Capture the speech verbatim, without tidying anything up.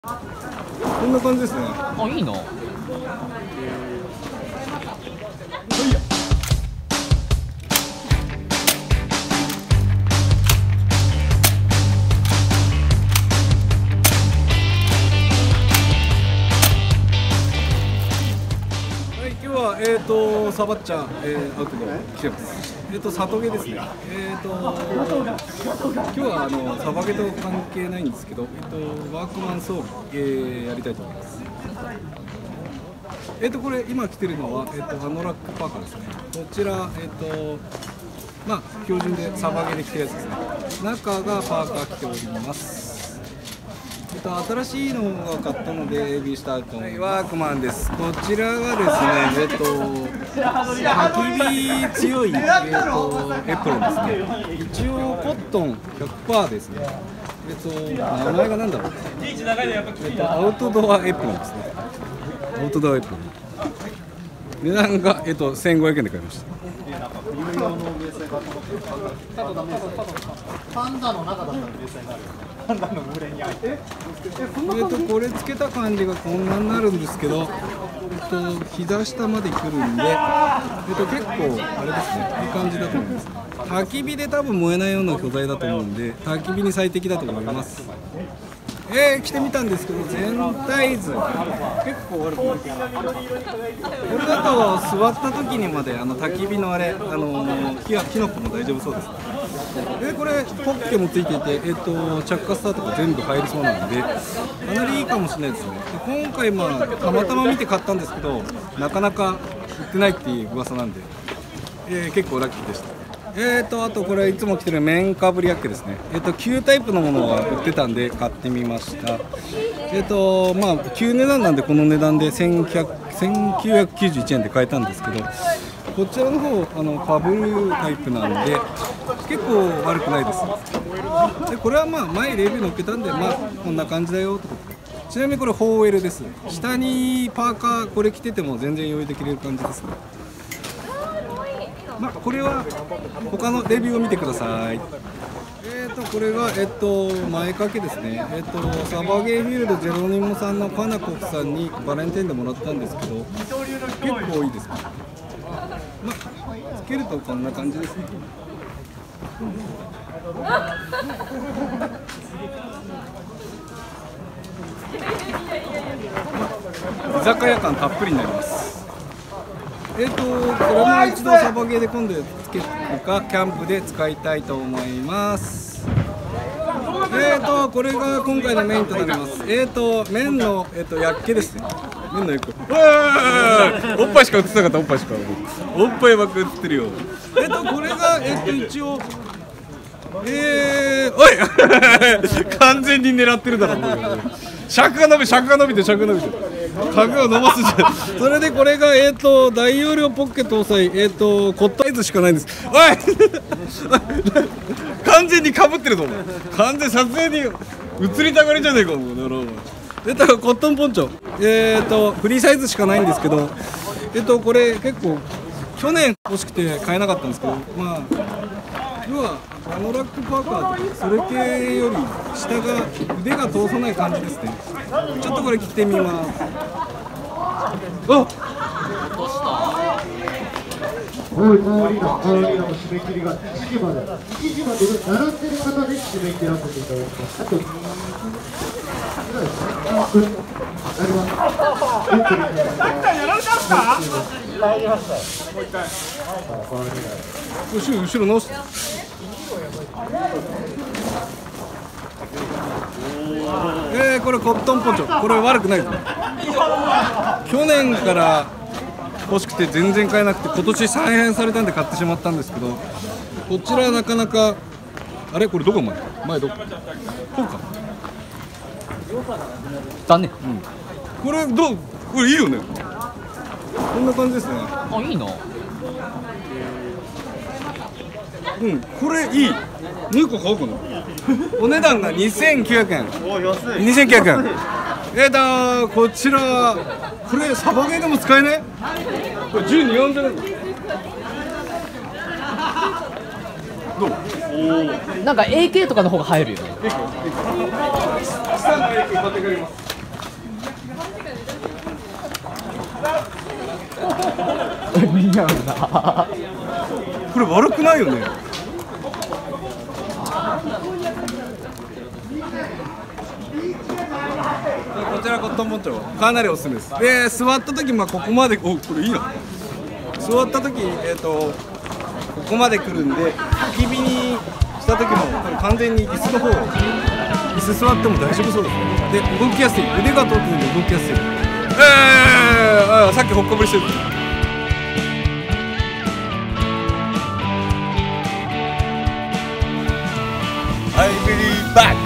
こんな感じですね。 あ、いいな。 今日は、えーと、サバッチャ、えー、アウトドア来てます。えーと、里毛ですね。えーと、今日はあのサバ毛と関係ないんですけど、えーと、ワークマン装備、えー、やりたいと思います。えーと、これ今着てるのは、えーと、ハノラックパーカーですね。こちら、えーと、まあ標準でサバ毛で着てるやつですね。中がパーカー着ております。えっと、新しいのが買ったので エービー したいと思います。ワークマンです。こちらがですね、えっと、焚き火強い、えっと、エプロンですね。一応コットン ひゃくパーセント ですね。えっと、名前がなんだろう。えっと、アウトドアエプロンですね。アウトドアエプロン。値段が、えっと、せんごひゃくえんで買いました。 パンダの中だったら冷静になる。パンダの群れに入って。 えっとこれつけた感じがこんなになるんですけど、えっと膝下まで来るんで、えっと結構あれですね、いい感じだと思います。焚き火で多分燃えないような巨材だと思うんで、焚き火に最適だと思います。えー、着てみたんですけど全体図結構悪くない。これだと座った時にまであの焚き火のあれ、あのー、火は火の粉も大丈夫そうです。でこれポッケもついていて、えー、と着火スタートが全部入りそうなのでかなりいいかもしれないですね。で今回、まあ、たまたま見て買ったんですけどなかなか売ってないっていう噂なんで、えー、結構ラッキーでした。えーとあとこれいつも着てる綿かぶりヤッケですね。えーと旧タイプのものが売ってたんで買ってみました。えーとまあ旧値段なんでこの値段でせんきゅうひゃくきゅうじゅういちえんで買えたんですけど、こちらの方あのかぶるタイプなんで結構悪くないです。でこれはまあ前レビュー載っけたんで、まあこんな感じだよってことで。ちなみにこれフォーエルです。下にパーカーこれ着てても全然用意できる感じですね。まあこれは他のレビューを見てください。えーとこれがえっと前掛けですね。えっとサバゲーフィールドジェロニモさんのカナコフさんにバレンタインでもらったんですけど結構いいですね。まあつけるとこんな感じですね。居酒屋感たっぷりになります。えっとこれも一度サバゲーで今度つけるかキャンプで使いたいと思います。えっとこれが今回のメインとなります。えっと麺のえっとやっけですね。麺のやっけ。おっぱいしか映ってなかった。おっぱいしか。おっぱいばっか映ってるよ。えっとこれがえっと一応えー、おい完全に狙ってるだろ。尺が伸び尺が伸びて尺が伸びて。角を伸ばすじゃん。それでこれがえっ、ー、と大容量ポッケ搭載えっ、ー、とコットンサイズしかないんです。おい完全にかぶってるぞ。完全撮影に映りたがりじゃねえかもう。なるほど。えっとコットンポンチョえっ、ー、とフリーサイズしかないんですけど、えっ、ー、とこれ結構去年欲しくて買えなかったんですけど、まあ要はハノラックパーカーとそれ系より下が腕が通さない感じですね。ちょっとこれ着てみます。あはい、帰りの帰りの締め切りがいちじまで、いちじまで並んでる方で締め切らせていただきます。あとにふんぐらいですね。あります。やられたんすか？入りました。もう一回。 後ろ後ろ直す。えー、これコットンポンチョ、これ悪くないですね。去年から欲しくて全然買えなくて今年再編されたんで買ってしまったんですけど、こちらなかなかあれこれどこ前前どここうか残念。 うん、これどうこれいいよね。こんな感じですね。 あ、いいな。 うん、これいい。もう一個買おうかな。お値段がにせんきゅうひゃくえん。にせんきゅうひゃくえん。えーとこちらこれサバゲーでも使えない？これじゅうによんじゃない？どう？ なんか エーケー とかの方が入るよね。 下の エーケー 買ってくれます。 似合うな。 これ悪くないよね。こちらコットンポンチョかなりおすすめです。で座った時、まあここまで、おこれいいな。座った時、えっ、ー、とここまで来るんで、焚き火にした時もこれ完全に椅子の方、椅子座っても大丈夫そうですね。で動きやすい、腕が通ってるんで動きやすい。えー、さっきほっかぶりしてる。I believe back.